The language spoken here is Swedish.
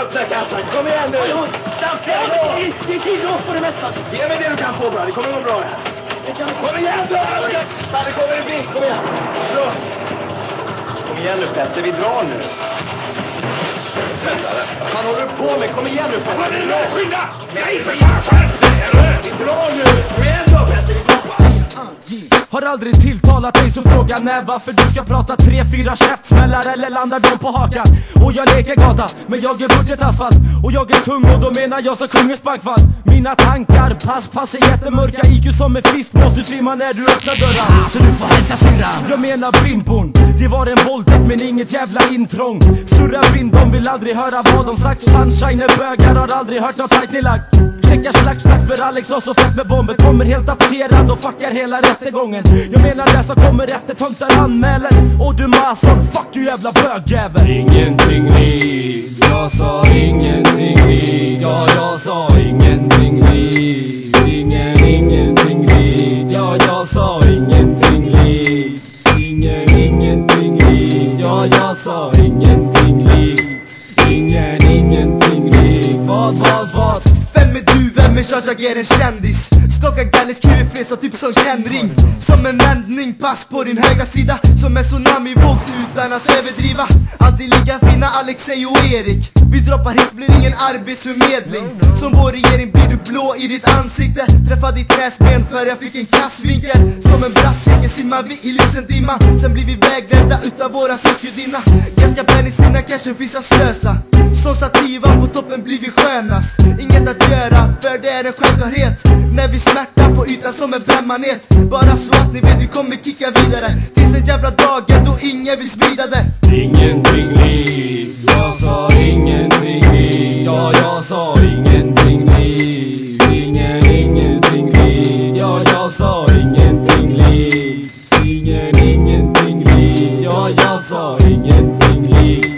öppna kassan, kom igen nu! Snabbt, det är tidlås på det mesta! Ge mig det du kan få, bra, det kommer gå bra här. Kom igen nu! Det kommer en bil, kom igen! Bra! Kom igen nu Petter, vi drar nu! Vad fan håller du på med? Kom igen nu Petter! Vad är det nu? Skynda! Nej, för fan! Vi drar nu! Kom igen då Petter, vi drar! Har aldrig tilltalat dig så frågan är varför du ska prata 3-4 käftsmällar eller landar de på hakan. Och jag leker gata, men jag är budgetasfalt. Och jag är tung och då menar jag så kungens bankfall. Mina tankar, pass är jättemörka. IQ som en fisk måste svimma när du öppnar dörren. Så du får hälsa syrran. Jag menar bimbon, det var en våldtäkt men inget jävla intrång. Surra blind, de vill aldrig höra vad de sagt. Sunshine är bögar, har aldrig hört något tajt nedlagt. Checkar slack för Alex och så fett med bomber. Kommer helt apterad och fuckar hela rättegången. Jag menar det som kommer efter tomtar anmäler. Och du mason, fuck du jävla bögjävel. Ingenting liv, jag sa ingenting liv. Ja, jag sa ingenting liv. Ingenting liv. Ja, jag sa ingenting liv. Ingenting liv. Ja, jag sa ingenting liv. Ingenting liv. Vad? Vem är du? Vem är jag är en kändis? Skakar gallis, QF-resa typ som Henring. Som en vändning, pass på din högra sida. Som en tsunami-våg utan att överdriva. Alltid lika fina Alexej och Erik. Vi droppar hits, blir ingen arbetsförmedling. Som vår regering blir du blå i ditt ansikte. Träffa ditt näsben för jag fick en kassvinkel. Som en brassvinkel simmar vi i lysen dimma. Sen blir vi vägledda utav våra sockergudinna. Ganska pennis innan cashen finns att slösa. Som sativa på toppen blir vi skönast. Inget att göra, för det är en självklarhet. När vi smärtar på ytan som en brännmanet. Bara så att ni vet, vi kommer kicka vidare. Tills den jävla dagen då ingen vill sprida det. Ingenting liv, jag sa ingenting liv. Ja, jag sa ingenting liv. Ingenting liv. Ja, jag sa ingenting liv. Ingenting liv. Ja, jag sa ingenting liv.